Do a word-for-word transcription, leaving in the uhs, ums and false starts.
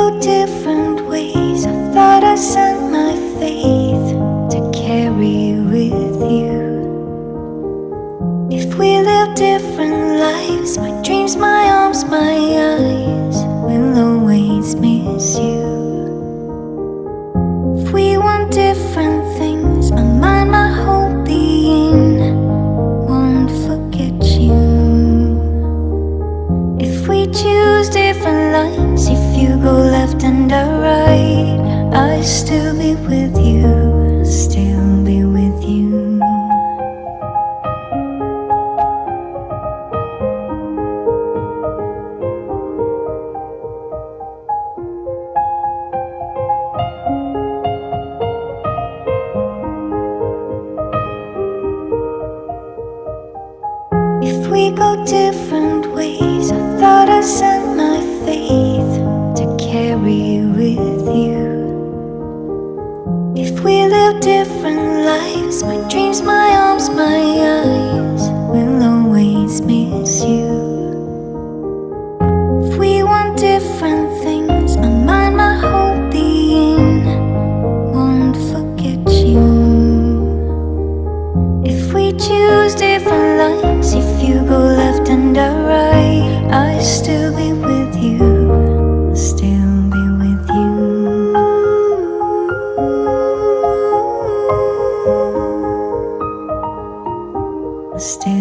go different ways, I thought I sent my faith to carry with you. If we live different lives, my dreams, my arms, my eyes will always miss you. If we want different things, my mind, my whole being won't forget you. If we choose different lines, if you go left and I right, I'll still be with you, I'll still be with you. If we go different ways, I thought I sent my faith to carry with you. If we live different lives, my dreams, my arms, my eyes will always miss you. If we want different things, my mind, my whole being won't forget you. If we choose different lines, if you go left and I right, I'll still be with you, I'll still be with you. I'll still